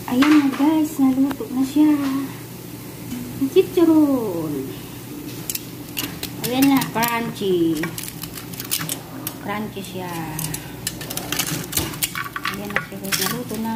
Ayan na guys, naluto na siya. Chicharon. Ayan na, crunchy. Crunchy siya. Ayan na siya guys, naluto na.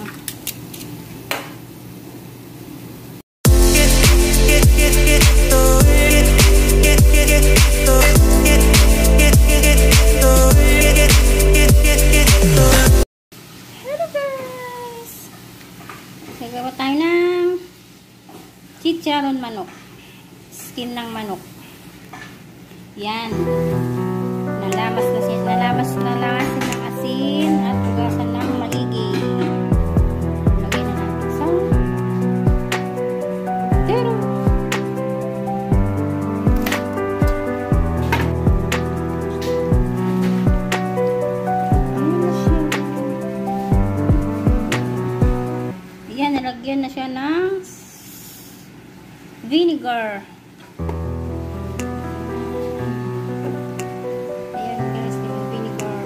Gagawa tayo ng chicharon manok. Skin ng manok. Yan. Nalamas ng asin at tugasan ng maigi. Lagyan na natin sa tero. Nalagyan na siya ng vinegar. Ayan guys, yung vinegar.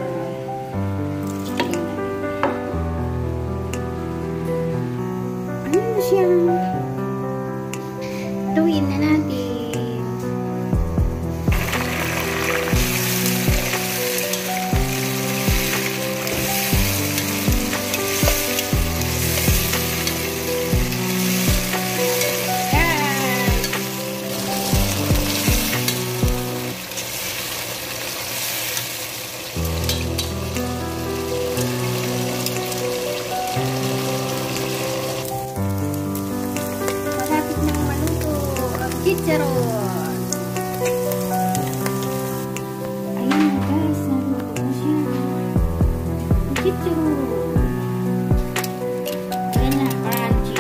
Ano na siya? Tuyin na natin. Chicharon. Ayan na guys, naluto na siya. Chicharon. Ayan na, crunchy.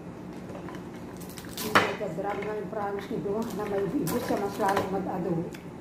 Marami ng promise nito na may video siya mas lalong mag-ado.